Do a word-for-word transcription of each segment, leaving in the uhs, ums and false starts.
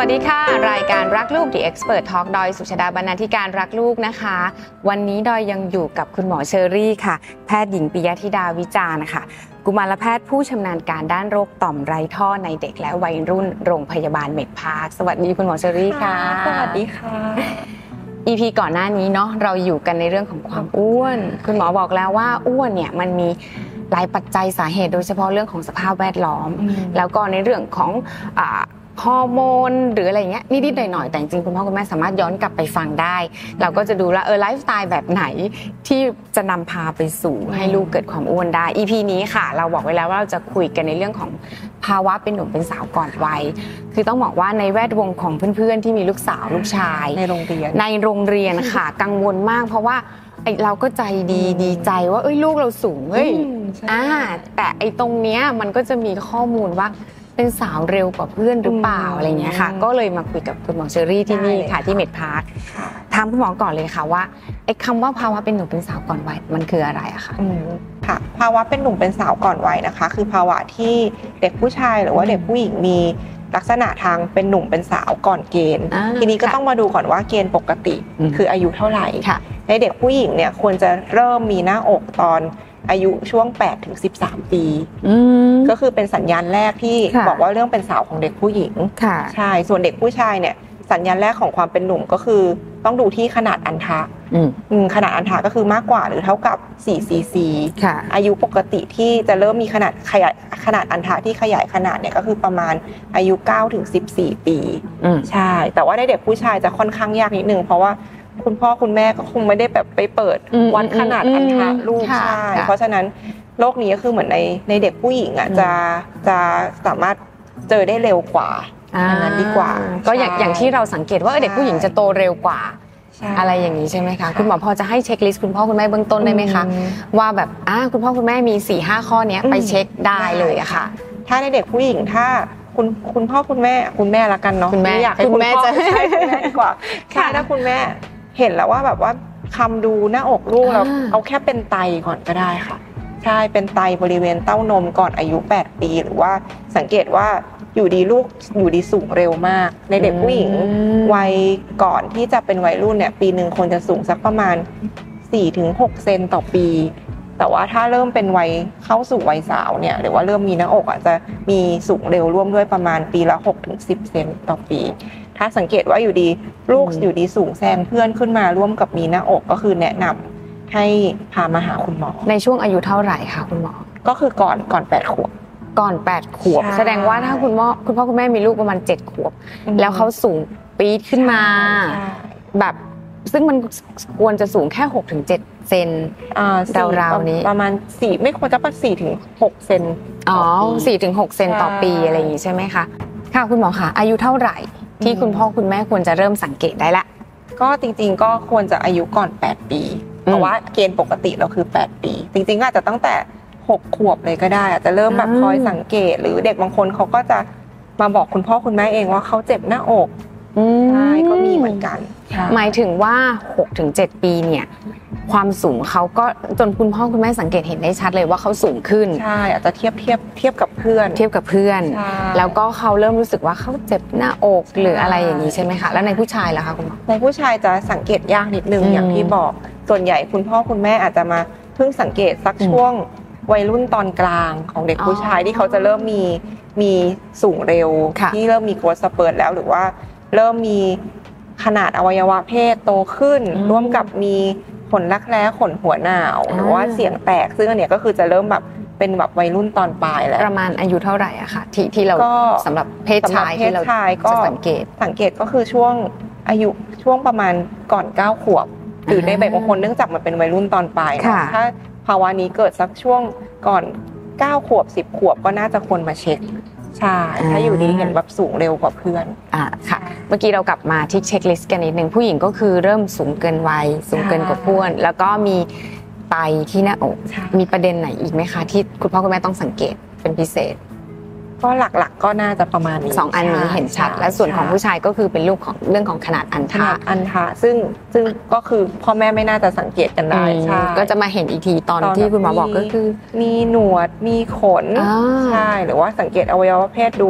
วัสดีค่ะรายการรักลูก The Expert Talk ดอยสุชาดาบรรณาธิการรักลูกนะคะวันนี้ดอยยังอยู่กับคุณหมอเชอรี่ค่ะแพทย์หญิงปิยธิดาวิจารณ์ค่ะกุมารแพทย์ผู้ชำนาญการด้านโรคต่อมไร้ท่อในเด็กและวัยรุ่นโรงพยาบาลเมดพาร์คสวัสดีคุณหมอเชอรี่ค่ะสวัสดีค่ะอี พี ก่อนหน้านี้เนาะเราอยู่กันในเรื่องของความอ้วนคุณหมอบอกแล้วว่าอ้วนเนี่ยมันมีหลายปัจจัยสาเหตุโดยเฉพาะเรื่องของสภาพแวดล้อมแล้วก็ในเรื่องของอ่าฮอร์โมนหรืออะไรเงี้ยนิดๆหน่อยๆแต่จริงๆคุณพ่อคุณแม่สามารถย้อนกลับไปฟังได้เราก็จะดูว่าเออไลฟ์สไตล์แบบไหนที่จะนำพาไปสู่ให้ลูกเกิดความอ้วนได้ อี พี นี้ค่ะเราบอกไว้แล้วว่าเราจะคุยกันในเรื่องของภาวะเป็นหนุ่มเป็นสาวก่อนวัยคือต้องบอกว่าในแวดวงของเพื่อนๆที่มีลูกสาวลูกชายในโรงเรียนในโรงเรียนค่ะกังวลมากเพราะว่าไอเราก็ใจดีดีใจว่าเอ้ยลูกเราสูงเฮ้ยอ่าแต่ไอตรงเนี้ยมันก็จะมีข้อมูลว่าเป็นสาวเร็วกว่าเพื่อนหรือเปล่าอะไรเงี้ยค่ะก็เลยมาคุยกับคุณหมอเชอรี่ที่นี่ค่ะที่เมดพาร์คถามคุณหมอก่อนเลยค่ะว่าไอ้คำว่าภาวะเป็นหนุ่มเป็นสาวก่อนวัยมันคืออะไรอะคะค่ะภาวะเป็นหนุ่มเป็นสาวก่อนวัยนะคะคือภาวะที่เด็กผู้ชายหรือว่าเด็กผู้หญิงมีลักษณะทางเป็นหนุ่มเป็นสาวก่อนเกณฑ์ทีนี้ก็ต้องมาดูก่อนว่าเกณฑ์ปกติคืออายุเท่าไหร่ในเด็กผู้หญิงเนี่ยควรจะเริ่มมีหน้าอกตอนอายุช่วง แปดถึงสิบสาม ปีก็คือเป็นสัญญาณแรกที่บอกว่าเรื่องเป็นสาวของเด็กผู้หญิงใช่ส่วนเด็กผู้ชายเนี่ยสัญญาณแรกของความเป็นหนุ่มก็คือต้องดูที่ขนาดอัณฑะขนาดอัณฑะก็คือมากกว่าหรือเท่ากับสี่ ซี ซี อายุปกติที่จะเริ่มมีขนาดขยายขนาดอัณฑะที่ขยายขนาดเนี่ยก็คือประมาณอายุ เก้าถึงสิบสี่ ปีใช่แต่ว่าในเด็กผู้ชายจะค่อนข้างยากนิดนึงเพราะว่าคุณพ่อคุณแม่ก็คงไม่ได้แบบไปเปิดวัดขนาดอัณฑะลูกใช่เพราะฉะนั้นโรคนี้ก็คือเหมือนในในเด็กผู้หญิงอ่ะจะจะสามารถเจอได้เร็วกว่าอย่างนั้นดีกว่าก็อย่างอย่างที่เราสังเกตว่าเด็กผู้หญิงจะโตเร็วกว่าอะไรอย่างนี้ใช่ไหมคะคุณหมอพอจะให้เช็คลิสต์คุณพ่อคุณแม่เบื้องต้นได้ไหมคะว่าแบบอ่าคุณพ่อคุณแม่มี สี่ห้า ข้อนี้ไปเช็คได้เลยอะค่ะถ้าในเด็กผู้หญิงถ้าคุณคุณพ่อคุณแม่คุณแม่ละกันเนาะคุณแม่อยากให้คุณแม่จะให้คุณแม่ดีกว่าแค่ถ้าคุณแม่เห็นแล้วว่าแบบว่าคำดูหน้าอกลูกแล้วเอาแค่เป็นไตก่อนก็ได้ค่ะใช่เป็นไตบริเวณเต้านมก่อนอายุแปดปีหรือว่าสังเกตว่าอยู่ดีลูกอยู่ดีสูงเร็วมากในเด็กผู้หญิงวัยก่อนที่จะเป็นวัยรุ่นเนี่ยปีนึงควรจะสูงสักประมาณ สี่ถึงหก เซนต่อปีแต่ว่าถ้าเริ่มเป็นวัยเข้าสู่วัยสาวเนี่ยหรือว่าเริ่มมีหน้าอกอาจจะมีสูงเร็วร่วมด้วยประมาณปีละ หกถึงสิบ เซนต่อปีถ้าสังเกตว่าอยู่ดีลูกอยู่ดีสูงแซงเพื่อนขึ้นมาร่วมกับมีหน้าอกก็คือแนะนำให้พามาหาคุณหมอในช่วงอายุเท่าไหร่คะคุณหมอก็คือก่อนก่อนแปดขวบก่อนแปดขวบแสดงว่าถ้าคุณพ่อคุณพ่อคุณแม่มีลูกประมาณเจ็ดขวบแล้วเขาสูงปี๊ดขึ้นมาแบบซึ่งมันควรจะสูงแค่ หกถึงเจ็ด เซนราวๆนี้ประมาณสี่ไม่ควรจะประมาณ สี่ถึงหก เซนอ๋อ สี่ถึงหก เซนต่อปีอะไรอย่างงี้ใช่ไหมคะค่ะคุณหมอคะอายุเท่าไหร่ที่คุณพ่อคุณแม่ควรจะเริ่มสังเกตได้ละก็จริงๆก็ควรจะอายุก่อนแปดปีเพราะว่าเกณฑ์ปกติเราคือแปดปีจริงๆก็อาจจะตั้งแต่หกขวบเลยก็ได้อาจจะเริ่มแบบคอยสังเกตหรือเด็กบางคนเขาก็จะมาบอกคุณพ่อคุณแม่เองว่าเขาเจ็บหน้าอกใช่ก็มีเหมือนกันหมายถึงว่า หกถึงเจ็ด ปีเนี่ยความสูงเขาก็จนคุณพ่อคุณแม่สังเกตเห็นได้ชัดเลยว่าเขาสูงขึ้นใช่อาจจะเทียบเทียบเทียบกับเพื่อนเทียบกับเพื่อนแล้วก็เขาเริ่มรู้สึกว่าเขาเจ็บหน้าอกหรืออะไรอย่างนี้ใช่ไหมคะแล้วในผู้ชายล่ะคะคุณหมอในผู้ชายจะสังเกตยากนิดนึงอย่างที่บอกส่วนใหญ่คุณพ่อคุณแม่อาจจะมาเพิ่งสังเกตสักช่วงวัยรุ่นตอนกลางของเด็กผู้ชายที่เขาจะเริ่มมีมีสูงเร็วที่เริ่มมีโกรทสเปิร์ตแล้วหรือว่าเริ่มมีขนาดอวัยวะเพศโตขึ้นร่วมกับมีขนรักแร้ขนหัวหนาวหรือว่าเสียงแตกซึ่งอันเนี้ยก็คือจะเริ่มแบบเป็นแบบวัยรุ่นตอนปลายแล้วประมาณอายุเท่าไหร่อะคะที่ที่เราสำหรับเพศชายที่เราจะสังเกตสังเกตก็คือช่วงอายุช่วงประมาณก่อนเก้าขวบหรือในบางคนเนื่องจากมันเป็นวัยรุ่นตอนปลายถ้าภาวะนี้เกิดสักช่วงก่อนเก้าขวบสิบขวบก็น่าจะควรมาเช็คใช่ถ้าอยู่ดีเห็นแบบสูงเร็วกว่าเพื่อนอ่าค่ะเมื่อกี้เรากลับมาที่เช็คลิสต์กันนิดนึงผู้หญิงก็คือเริ่มสูงเกินวัยสูงเกินกว่าเพื่อนแล้วก็มีไตที่หน้าอกมีประเด็นไหนอีกไหมคะที่คุณพ่อคุณแม่ต้องสังเกตเป็นพิเศษก็หลักๆก็น่าจะประมาณนี้สองอันนี้เห็นชัดและส่วนของผู้ชายก็คือเป็นลูกของเรื่องของขนาดอัณฑะอัณฑะซึ่งซึ่งก็คือพ่อแม่ไม่น่าจะสังเกตกันได้ใช่ก็จะมาเห็นอีกทีตอนที่คุณหมอบอกก็คือมีหนวดมีขนใช่หรือว่าสังเกตอวัยวะเพศดู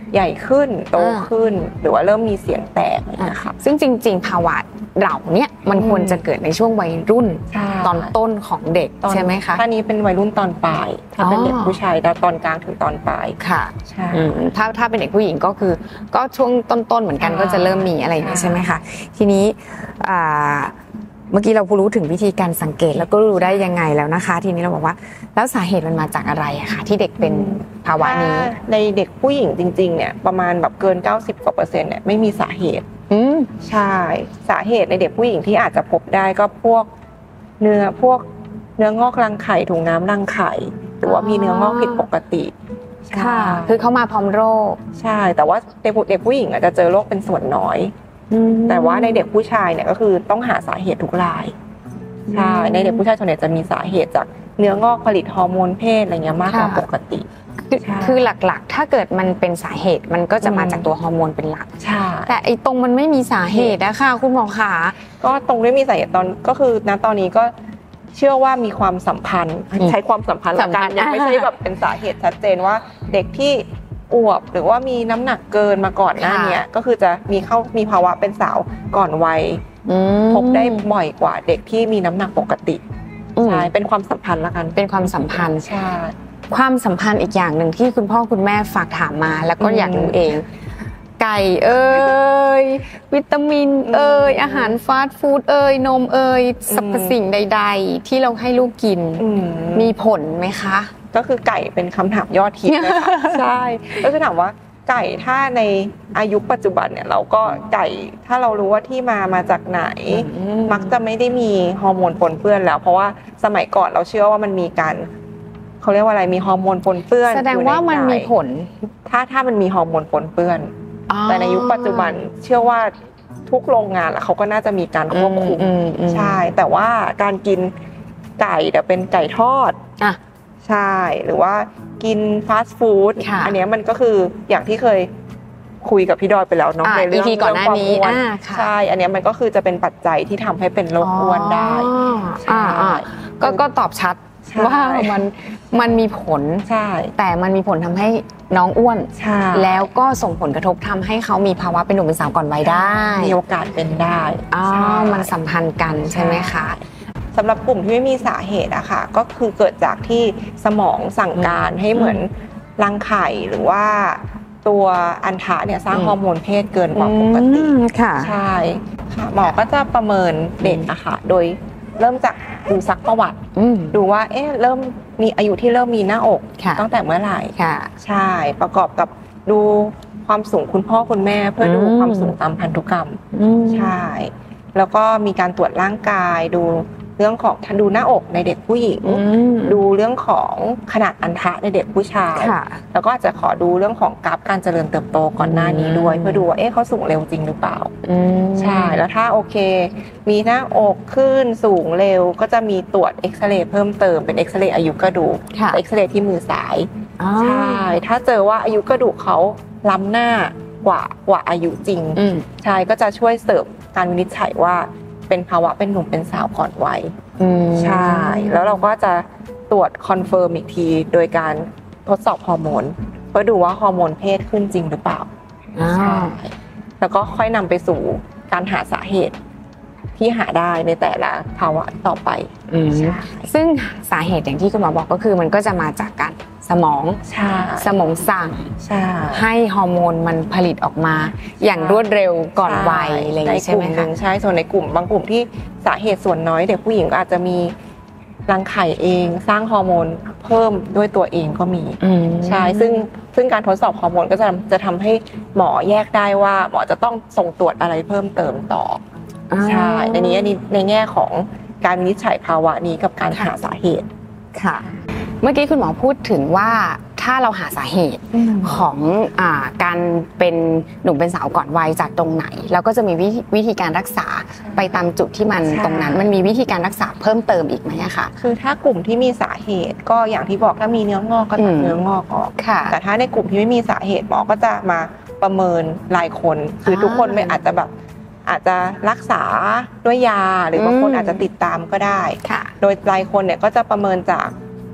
ใหญ่ขึ้นโตขึ้นหรือว่าเริ่มมีเสียงแตกนะคะซึ่งจริงๆภาวะเหล่านี้มันควรจะเกิดในช่วงวัยรุ่นตอนต้นของเด็กใช่ไหมคะถ้านี้เป็นวัยรุ่นตอนปลายถ้าเป็นเด็กผู้ชายตอนกลางถึงตอนปลายค่ะใช่ถ้าถ้าเป็นเด็กผู้หญิงก็คือก็ช่วงต้นๆเหมือนกันก็จะเริ่มมีอะไรอย่างนี้ใช่ไหมคะทีนี้เมื่อกี้เรารู้ถึงวิธีการสังเกตแล้วก็รู้ได้ยังไงแล้วนะคะทีนี้เราบอกว่าแล้วสาเหตุมันมาจากอะไรอะคะที่เด็กเป็นภาวะนี้ในเด็กผู้หญิงจริงๆเนี่ยประมาณแบบเกินเก้าสิบกว่าเปอร์เซ็นต์เนี่ยไม่มีสาเหตุอืมใช่สาเหตุในเด็กผู้หญิงที่อาจจะพบได้ก็พวกเนื้อพวกเนื้องอกรังไข่ถุงน้ำรังไข่หรือว่ามีเนื้องอกผิดปกติค่ะคือเขามาพร้อมโรคใช่แต่ว่าเด็กผู้หญิงอาจจะเจอโรคเป็นส่วนน้อยแต่ว่าในเด็กผู้ชายเนี่ยก็คือต้องหาสาเหตุทุกรายใช่ในเด็กผู้ชายส่วนใหญ่จะมีสาเหตุจากเนื้องอกผลิตฮอร์โมนเพศอะไรเงี้ยมากกว่าปกติคือหลักๆถ้าเกิดมันเป็นสาเหตุมันก็จะมาจากตัวฮอร์โมนเป็นหลักใช่แต่ไอ้ตรงมันไม่มีสาเหตุนะคะคุณหมอขาก็ตรงไม่มีสาเหตุตอนก็คือณตอนนี้ก็เชื่อว่ามีความสัมพันธ์ใช้ความสัมพันธ์ละกันยังไม่ใช่แบบเป็นสาเหตุชัดเจนว่าเด็กที่อวบหรือว่ามีน้ำหนักเกินมาก่อนหน้านี้ก็คือจะมีเข้ามีภาวะเป็นสาวก่อนวัยพบได้บ่อยกว่าเด็กที่มีน้ำหนักปกติใช่เป็นความสัมพันธ์ละกันเป็นความสัมพันธ์ใช่ความสัมพันธ์อีกอย่างหนึ่งที่คุณพ่อคุณแม่ฝากถามมาแล้วก็อยากรู้เองไก่เอ่ยวิตามินเอ่ยอาหารฟาสต์ฟู้ดเอ่ยนมเอ่ยสรรพสิ่งใดๆที่เราให้ลูกกินมีผลไหมคะก็คือไก่เป็นคำถามยอดฮิตเลยค่ะใช่ก็คือถามว่าไก่ถ้าในอายุปัจจุบันเนี่ยเราก็ไก่ถ้าเรารู้ว่าที่มามาจากไหนมักจะไม่ได้มีฮอร์โมนปนเปื้อนแล้วเพราะว่าสมัยก่อนเราเชื่อว่ามันมีการเขาเรียกว่าอะไรมีฮอร์โมนปนเปื้อนแสดงว่ามันมีผลถ้าถ้ามันมีฮอร์โมนปนเปื้อนแต่ในยุคปัจจุบันเชื่อว่าทุกโรงงานเขาก็น่าจะมีการควบคุมใช่แต่ว่าการกินไก่แต่เป็นไก่ทอดใช่หรือว่ากินฟาสต์ฟู้ดอันนี้มันก็คืออย่างที่เคยคุยกับพี่ดอยไปแล้วเนาะในเรื่องก่อนหน้านี้ใช่อันนี้มันก็คือจะเป็นปัจจัยที่ทำให้เป็นโรคอ้วนได้ใช่ก็ก็ตอบชัดว่ามันมันมีผลใช่แต่มันมีผลทำให้น้องอ้วนแล้วก็ส่งผลกระทบทำให้เขามีภาวะเป็นหนุ่มเป็นสาวก่อนวัยได้มีโอกาสเป็นได้อ๋อมันสัมพันธ์กันใช่ไหมคะสำหรับกลุ่มที่ไม่มีสาเหตุอะค่ะก็คือเกิดจากที่สมองสั่งการให้เหมือนรังไข่หรือว่าตัวอัณฑะเนี่ยสร้างฮอร์โมนเพศเกินกว่าปกติใช่ค่ะหมอก็จะประเมินเด็กอะค่ะโดยเริ่มจากดูซักประวัติดูว่าเอ๊ะเริ่มมีอายุที่เริ่มมีหน้าอกตั้งแต่เมื่อไหร่ใช่ประกอบกับดูความสูงคุณพ่อคุณแม่เพื่อดูความสูงตามพันธุกรรมใช่แล้วก็มีการตรวจร่างกายดูเรื่องของดูหน้าอกในเด็กผู้หญิงดูเรื่องของขนาดอัณฑะในเด็กผู้ชายแล้วก็อาจจะขอดูเรื่องของกราฟการเจริญเติบโตก่อนหน้านี้ด้วยเพื่อดูว่าเอ๊ะเขาสูงเร็วจริงหรือเปล่าใช่แล้วถ้าโอเคมีหน้าอกขึ้นสูงเร็วก็จะมีตรวจเอ็กซเรย์เพิ่มเติมเป็นเอ็กซเรย์อายุกระดูกเอ็กซเรย์ที่มือซ้ายใช่ถ้าเจอว่าอายุกระดูกเขาล้ำหน้ากว่ากว่าอายุจริงใช่ก็จะช่วยเสริมการวินิจฉัยว่าเป็นภาวะเป็นหนุ่มเป็นสาวก่อนวัยใช่แล้วเราก็จะตรวจคอนเฟิร์มอีกทีโดยการทดสอบฮอร์โมนเพื่อดูว่าฮอร์โมนเพศขึ้นจริงหรือเปล่าใช่แล้วก็ค่อยนำไปสู่การหาสาเหตุที่หาได้ในแต่ละภาวะต่อไปซึ่งสาเหตุอย่างที่คุณหมอบอกก็คือมันก็จะมาจากการสมองสมองสั่งให้ฮอร์โมนมันผลิตออกมาอย่างรวดเร็วก่อนวัยอะไรอย่างนี้ใช่ไหมคะใช่ส่วนในกลุ่มบางกลุ่มที่สาเหตุส่วนน้อยเด็กผู้หญิงก็อาจจะมีรังไข่เองสร้างฮอร์โมนเพิ่มด้วยตัวเองก็มีใช่ซึ่งซึ่งการทดสอบฮอร์โมนก็จะจะทำให้หมอแยกได้ว่าหมอจะต้องส่งตรวจอะไรเพิ่มเติมต่อใช่ในนี้ในแง่ของการวินิจฉัยภาวะนี้กับการหาสาเหตุค่ะเมื่อกี้คุณหมอพูดถึงว่าถ้าเราหาสาเหตุของอ่าการเป็นหนุ่มเป็นสาวก่อนวัยจากตรงไหนแล้วก็จะมีวิธีการรักษาไปตามจุดที่มันตรงนั้นมันมีวิธีการรักษาเพิ่มเติมอีกไหมคะคือถ้ากลุ่มที่มีสาเหตุก็อย่างที่บอกถ้ามีเนื้องอกก็ตัดเนื้องอกออกแต่ถ้าในกลุ่มที่ไม่มีสาเหตุหมอก็จะมาประเมินรายคนคือทุกคนไม่อาจจะแบบอาจจะรักษาด้วยยาหรือบางคนอาจจะติดตามก็ได้โดยรายคนเนี่ยก็จะประเมินจาก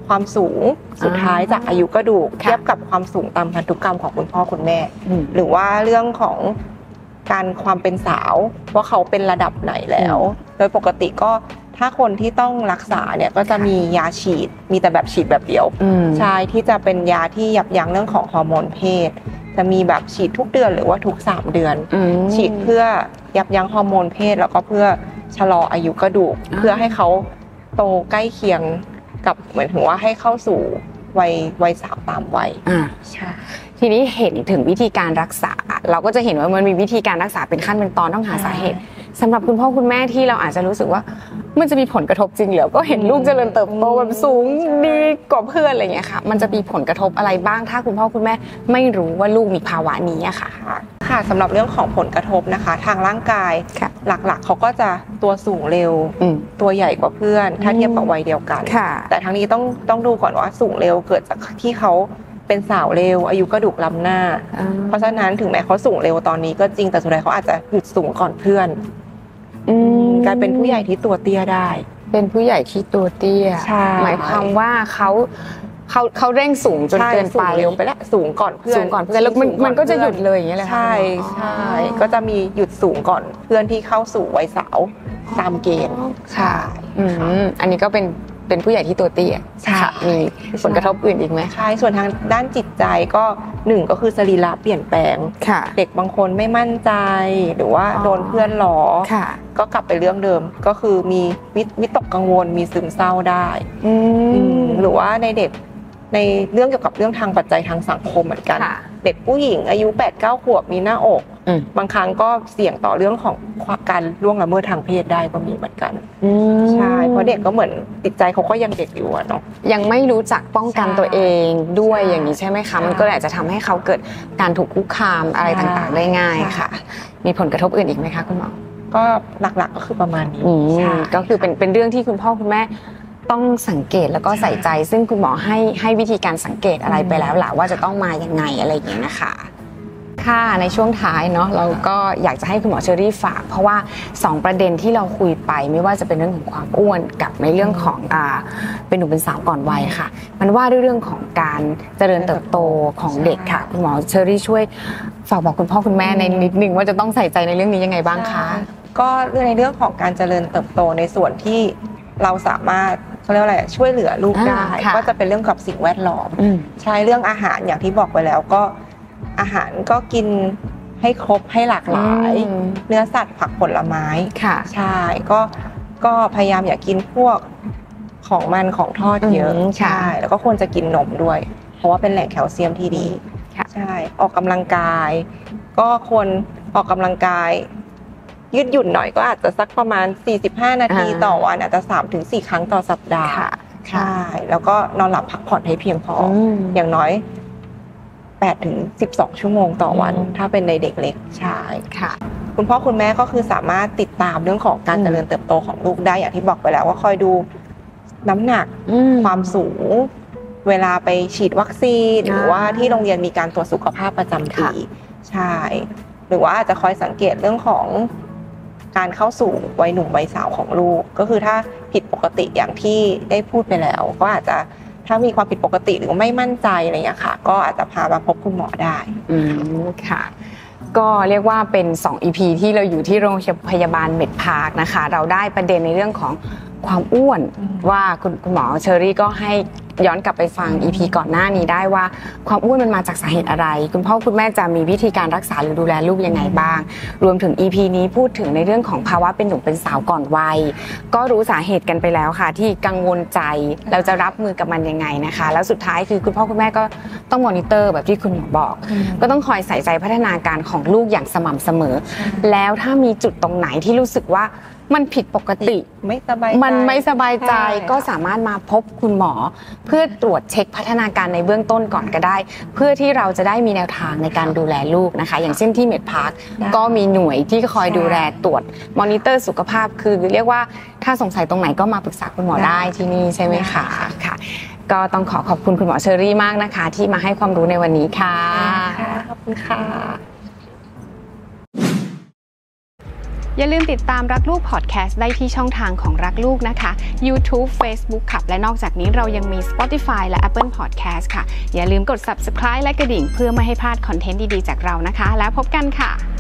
ความสูงสุดท้ายจากอายุกระดูกเทียบกับความสูงตามพันธุกรรมของคุณพ่อคุณแม่หรือว่าเรื่องของการความเป็นสาวว่าเขาเป็นระดับไหนแล้วโดยปกติก็ถ้าคนที่ต้องรักษาเนี่ยก็จะมียาฉีดมีแต่แบบฉีดแบบเดียวใช่ที่จะเป็นยาที่ยับยั้งเรื่องของฮอร์โมนเพศจะมีแบบฉีดทุกเดือนหรือว่าทุกสามเดือนฉีดเพื่อยับยั้งฮอร์โมนเพศแล้วก็เพื่อชะลออายุกระดูกเพื่อให้เขาโตใกล้เคียงกับเหมือนถึงว่าให้เข้าสู่วัยวัยสาวตามวัยอ่าใช่ทีนี้เห็นถึงวิธีการรักษาเราก็จะเห็นว่ามันมีวิธีการรักษาเป็นขั้นเป็นตอนต้องหาสาเหตุสำหรับคุณพ่อคุณแม่ที่เราอาจจะรู้สึกว่ามันจะมีผลกระทบจริงเหรอก็เห็นลูกเจริญเติบโตแบบสูงดีกว่าเพื่อนอะไรอย่างเงี้ยค่ะมันจะมีผลกระทบอะไรบ้างถ้าคุณพ่อคุณแม่ไม่รู้ว่าลูกมีภาวะนี้อะค่ะค่ะสำหรับเรื่องของผลกระทบนะคะทางร่างกายหลักๆเขาก็จะตัวสูงเร็วตัวใหญ่กว่าเพื่อนถ้าเทียบกับวัยเดียวกันแต่ทั้งนี้ต้องต้องดูก่อนว่าสูงเร็วเกิดจากที่เขาเป็นสาวเร็วอายุกระดูกล้ำหน้าเพราะฉะนั้นถึงแม้เขาสูงเร็วตอนนี้ก็จริงแต่สุดท้ายเขาอาจจะหยุดสูงก่อนเพื่อนกลายเป็นผู้ใหญ่ที่ตัวเตี้ยได้เป็นผู้ใหญ่ที่ตัวเตี้ยหมายความว่าเขาเขาเขาเร่งสูงจนเกินไปเร็วไปแล้วสูงก่อนเพื่อนสูงก่อนเพื่อนแล้วมันมันก็จะหยุดเลยอย่างเงี้ยเลยใช่ใช่ก็จะมีหยุดสูงก่อนเพื่อนที่เข้าสู่วัยสาวตามเกณฑ์ใช่อันนี้ก็เป็นเป็นผู้ใหญ่ที่ตัวเตี้ยค่ะมีผลกระทบอื่นอีกไหมใช่ส่วนทางด้านจิตใจก็หนึ่งก็คือสรีระเปลี่ยนแปลงเด็กบางคนไม่มั่นใจหรือว่าโดนเพื่อนล้อก็กลับไปเรื่องเดิมก็คือมีวิตกกังวลมีซึมเศร้าได้หรือว่าในเด็กในเรื่องเกี่ยวกับเรื่องทางปัจจัยทางสังคมเหมือนกันเด็กผู้หญิงอายุ แปดเก้า ขวบมีหน้าอกบางครั้งก็เสี่ยงต่อเรื่องของการล่วงละเมิดทางเพศได้ก็มีเหมือนกันใช่เพราะเด็กก็เหมือนจิตใจเขาก็ยังเด็กอยู่เนาะยังไม่รู้จักป้องกันตัวเองด้วยอย่างนี้ใช่ไหมคะมันก็อาจจะทำให้เขาเกิดการถูกคุกคามอะไรต่างๆได้ง่ายค่ะมีผลกระทบอื่นอีกไหมคะคุณหมอก็หลักๆก็คือประมาณนี้ก็คือเป็นเป็นเรื่องที่คุณพ่อคุณแม่ต้องสังเกตแล้วก็ใส่ใจซึ่งคุณหมอให้ให้วิธีการสังเกตอะไรไปแล้วแหละว่าจะต้องมายังไงอะไรอย่างนี้นะคะค่ะในช่วงท้ายเนาะเราก็อยากจะให้คุณหมอเชอรี่ฝากเพราะว่าสองประเด็นที่เราคุยไปไม่ว่าจะเป็นเรื่องของความอ้วนกับในเรื่องของอ่าเป็นหนุ่มเป็นสาวก่อนวัยค่ะมันว่าด้วยเรื่องของการเจริญเติบโตของเด็กค่ะคุณหมอเชอรี่ช่วยฝากบอกคุณพ่อคุณแม่ในนิดนึงว่าจะต้องใส่ใจในเรื่องนี้ยังไงบ้างคะก็ในเรื่องของการเจริญเติบโตในส่วนที่เราสามารถเขาเรียกอะไรช่วยเหลือลูกได้ก็จะเป็นเรื่องกับสิ่งแวดล้อมใช่เรื่องอาหารอย่างที่บอกไปแล้วก็อาหารก็กินให้ครบให้หลากหลายเนื้อสัตว์ผักผลไม้ใช่ก็ก็พยายามอย่ากินพวกของมันของทอดเยอะใช่แล้วก็ควรจะกินนมด้วยเพราะว่าเป็นแหล่งแคลเซียมที่ดีใช่ออกกำลังกายก็ควรออกกำลังกายยืดหยุ่นหน่อยก็อาจจะสักประมาณสี่สิบห้านาทีต่อวันอาจจะ สามถึงสี่ ครั้งต่อสัปดาห์ใช่แล้วก็นอนหลับพักผ่อนให้เพียงพออย่างน้อยแปดถึงสิบสองชั่วโมงต่อวันถ้าเป็นในเด็กเล็กใช่ค่ะคุณพ่อคุณแม่ก็คือสามารถติดตามเรื่องของการเจริญเติบโตของลูกได้อย่างที่บอกไปแล้วว่าคอยดูน้ำหนักความสูงเวลาไปฉีดวัคซีนหรือว่าที่โรงเรียนมีการตรวจสุขภาพประจำปีใช่หรือว่าอาจจะคอยสังเกตเรื่องของการเข้าสู่วัยหนุ่มวัยสาวของลูกก็คือถ้าผิดปกติอย่างที่ได้พูดไปแล้วก็อาจจะถ้ามีความผิดปกติหรือไม่มั่นใจอะไรอย่างเงี้ยค่ะก็อาจจะพามาพบคุณหมอได้อืมค่ะก็เรียกว่าเป็นสอง อี พี ที่เราอยู่ที่โรงพยาบาลเมดพาร์คนะคะเราได้ประเด็นในเรื่องของความอ้วนว่าคุณคุณหมอเชอรี่ก็ให้ย้อนกลับไปฟัง อี พี ก่อนหน้านี้ได้ว่าความอ้วนมันมาจากสาเหตุอะไรคุณพ่อคุณแม่จะมีวิธีการรักษาหรือดูแลลูกยังไงบ้างรวมถึง อี พี นี้พูดถึงในเรื่องของภาวะเป็นหนุ่มเป็นสาวก่อนวัยก็รู้สาเหตุกันไปแล้วค่ะที่กังวลใจเราจะรับมือกับมันยังไงนะคะแล้วสุดท้ายคือคุณพ่อคุณแม่ก็ต้องมอนิเตอร์แบบที่คุณหมอบอกก็ต้องคอยใส่ใจพัฒนาการของลูกอย่างสม่ำเสมอแล้วถ้ามีจุดตรงไหนที่รู้สึกว่ามันผิดปกติไม่สบายมันไม่สบายใจก็สามารถมาพบคุณหมอเพื่อตรวจเช็คพัฒนาการในเบื้องต้นก่อนก็ได้เพื่อที่เราจะได้มีแนวทางในการดูแลลูกนะคะอย่างเช่นที่เมดพาร์คก็มีหน่วยที่คอยดูแลตรวจมอนิเตอร์สุขภาพคือเรียกว่าถ้าสงสัยตรงไหนก็มาปรึกษาคุณหมอได้ที่นี่ใช่ไหมคะค่ะก็ต้องขอขอบคุณคุณหมอเชอรี่มากนะคะที่มาให้ความรู้ในวันนี้ค่ะขอบคุณค่ะอย่าลืมติดตามรักลูกพอดแคสต์ได้ที่ช่องทางของรักลูกนะคะ YouTube Facebook ค่ะและนอกจากนี้เรายังมี Spotify และ Apple Podcast ค่ะอย่าลืมกด Subscribe และกระดิ่งเพื่อไม่ให้พลาดคอนเทนต์ดีๆจากเรานะคะแล้วพบกันค่ะ